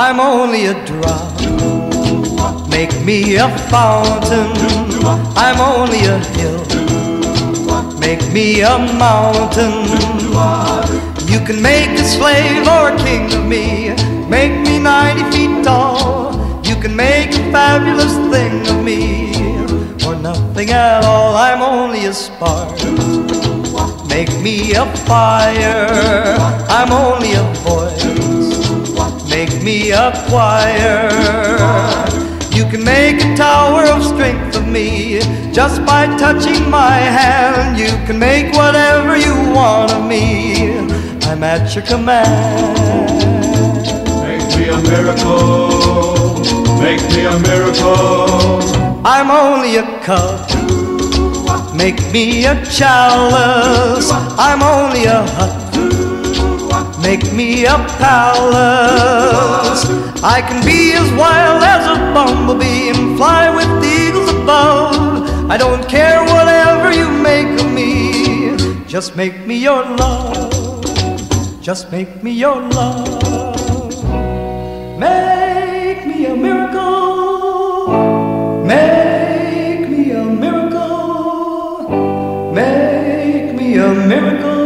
I'm only a drop. Make me a fountain. I'm only a hill. Make me a mountain. You can make a slave or a king of me. Make me 90 feet tall. You can make a fabulous thing of me, or nothing at all. I'm only a spark. Make me a fire. I'm only a voice. Make me a choir. You can make a tower of strength of me just by touching my hand. You can make whatever you want of me. I'm at your command. Make me a miracle. Make me a miracle. I'm only a cup. Make me a chalice. I'm only a hut. Make me a palace. I can be as wild as a bumblebee and fly with the eagles above. I don't care whatever you make of me. Just make me your love. Just make me your love. Make me a miracle. Make me a miracle. Make me a miracle.